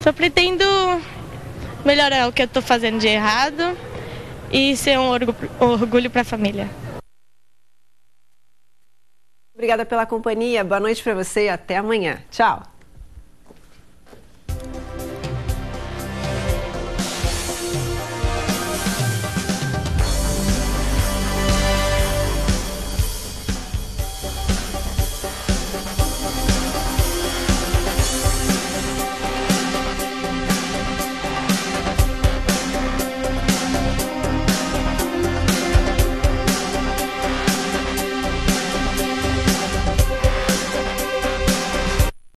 Só pretendo melhorar o que eu tô fazendo de errado e ser um orgulho para a família. Obrigada pela companhia, boa noite para você e até amanhã. Tchau!